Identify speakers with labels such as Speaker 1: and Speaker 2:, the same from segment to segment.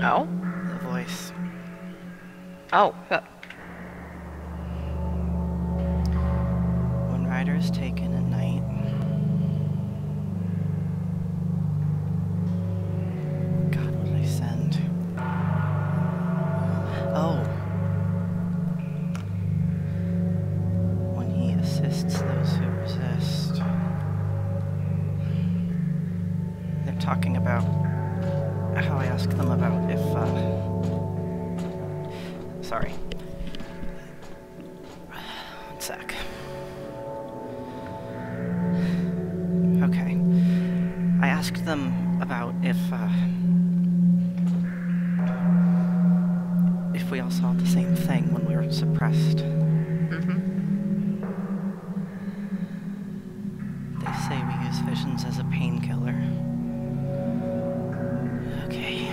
Speaker 1: Oh?
Speaker 2: The voice.
Speaker 1: Oh.
Speaker 2: When Ryder is taken at night, God, what did I send? Oh. When he assists those who resist. They're talking about how I asked them about if, sorry. One sec. Okay. I asked them about if we all saw the same thing when we were suppressed. They say we use visions as a painkiller. Okay.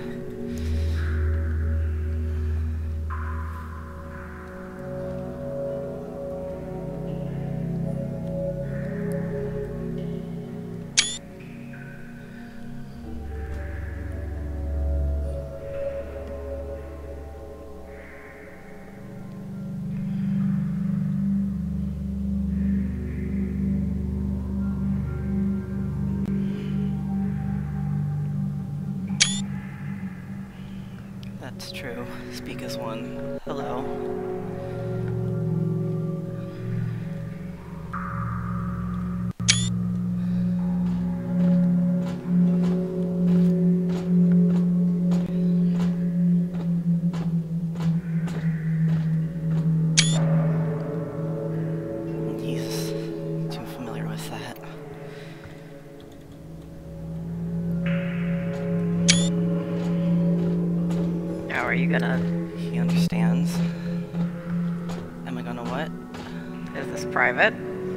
Speaker 2: That's true. Speak as one. Hello. He's too familiar with that.
Speaker 1: Now are you gonna...
Speaker 2: He understands. Am I gonna what?
Speaker 1: Is this private?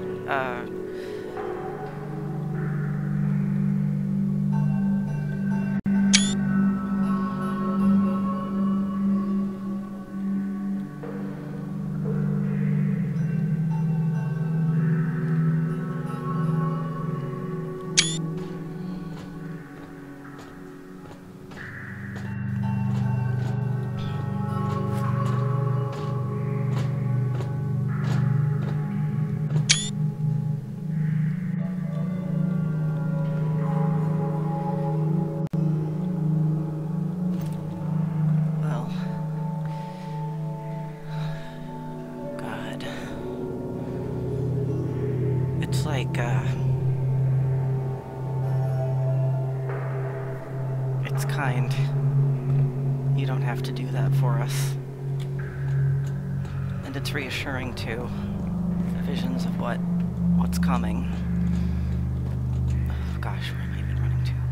Speaker 2: Well, God. It's like, it's kind. You don't have to do that for us. And it's reassuring, too. Visions of what's coming. Oh, gosh, where am I even running to?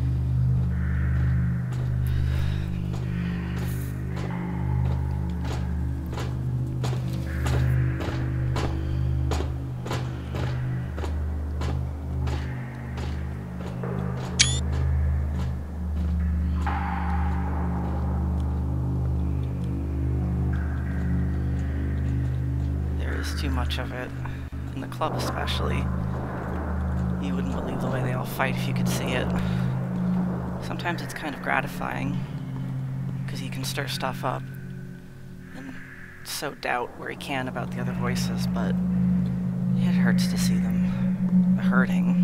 Speaker 2: Too much of it, in the club especially. You wouldn't believe the way they all fight if you could see it. Sometimes it's kind of gratifying, because he can stir stuff up, and sow doubt where he can about the other voices, but it hurts to see them hurting.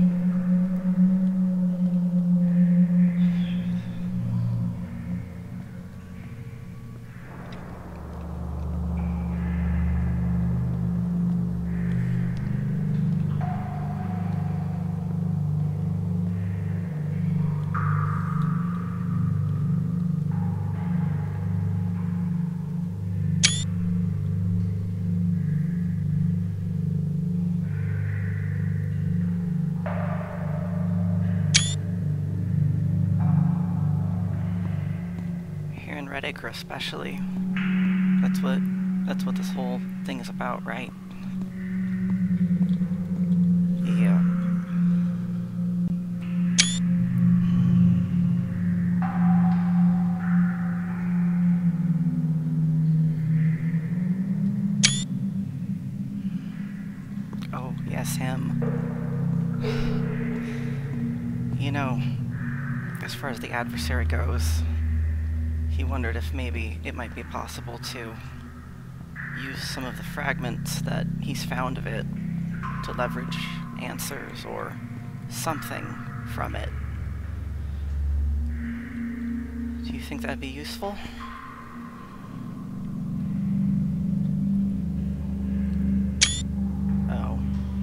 Speaker 2: Red Acre especially. That's what this whole thing is about, right? Yeah. Oh, yes, him. You know, as far as the adversary goes, he wondered if maybe it might be possible to use some of the fragments that he's found of it to leverage answers or something from it. Do you think that'd be useful? Oh.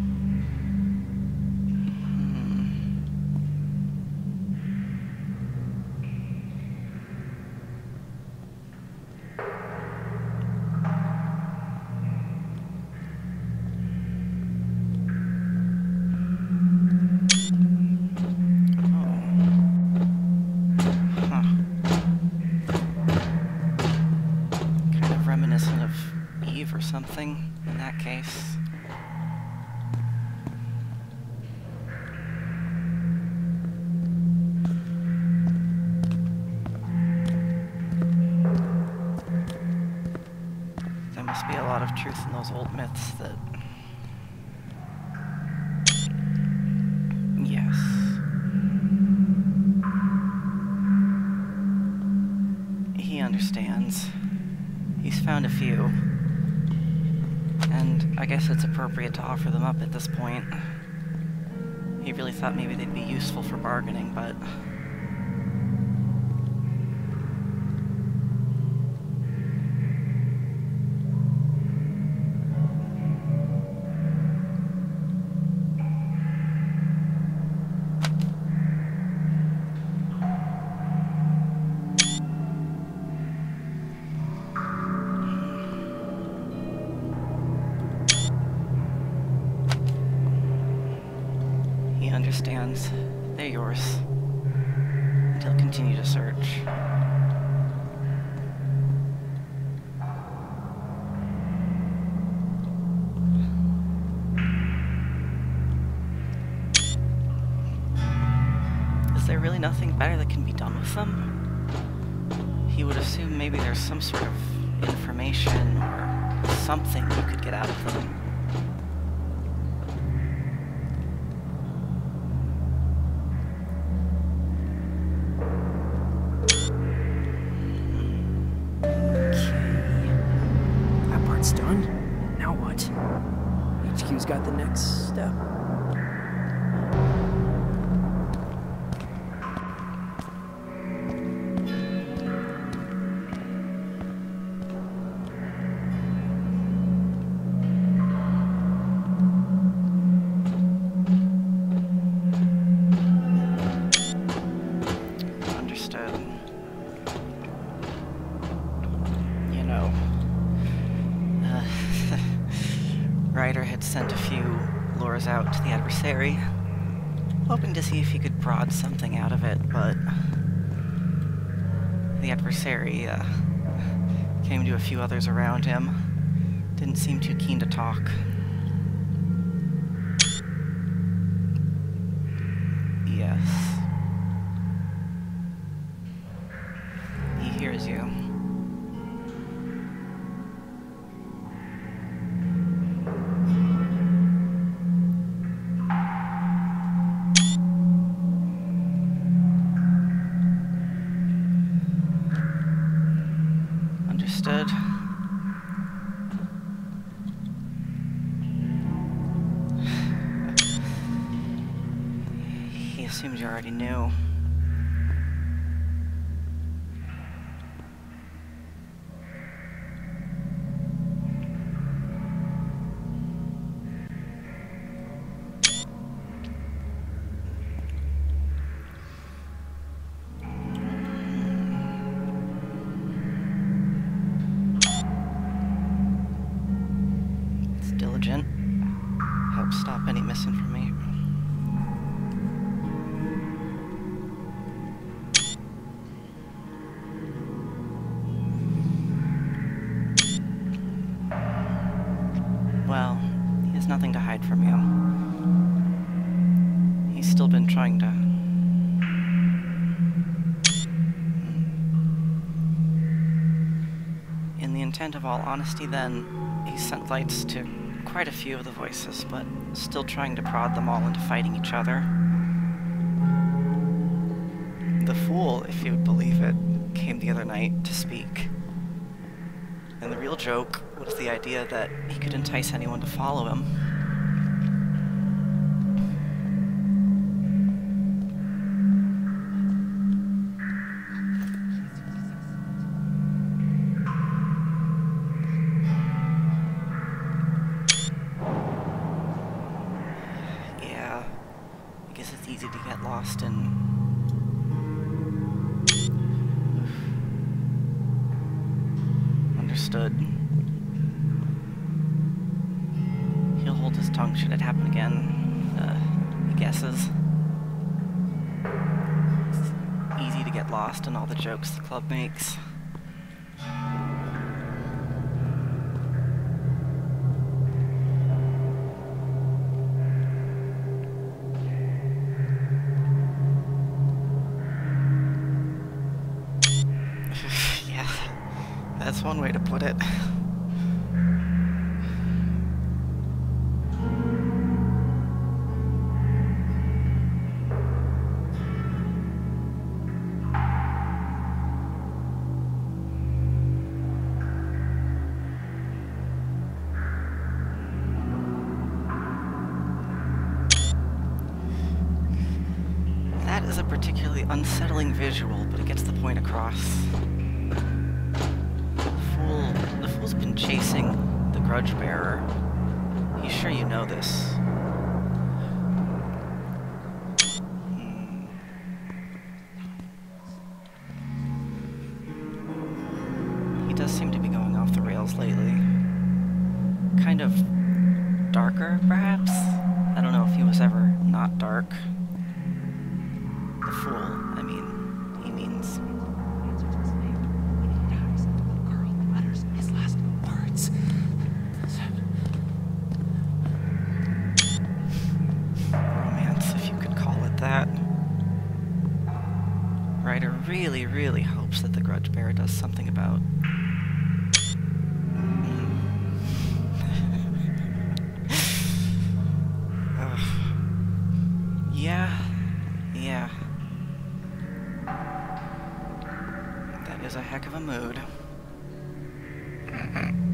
Speaker 2: Reminiscent of Eve or something, in that case. There must be a lot of truth in those old myths that... Yes. He understands. He's found a few, and I guess it's appropriate to offer them up at this point. He really thought maybe they'd be useful for bargaining, but... understands. They're yours. And he'll continue to search. Is there really nothing better that can be done with them? He would assume maybe there's some sort of information or something you could get out of them.
Speaker 3: Done. Now what? HQ's got the next step.
Speaker 2: Understood. You know, Ryder had sent a few lures out to the adversary, hoping to see if he could prod something out of it, but the adversary came to a few others around him. Didn't seem too keen to talk. Yes. He hears you. Understood. He assumes you already knew. Diligent. Help stop any misinformation. Well, he has nothing to hide from you. He's still been trying to... In the intent of all honesty, then, he sent lights to quite a few of the voices, but still trying to prod them all into fighting each other. The fool, if you would believe it, came the other night to speak. And the real joke was the idea that he could entice anyone to follow him. Yeah, I guess it's easy to get lost in... Understood. He'll hold his tongue should it happen again, he guesses. It's easy to get lost in all the jokes the club makes. Yeah, that's one way to put it. That is a particularly unsettling visual, but it gets the point across. The fool's been chasing the grudge bearer. He's sure you know this. He does seem to be going off the rails lately. Kind of darker, perhaps? I don't know if he was ever not dark. The fool, I mean, he means... romance, if you could call it that. Ryder really, really hopes that the grudge bearer does something about... Yeah. That is a heck of a mood.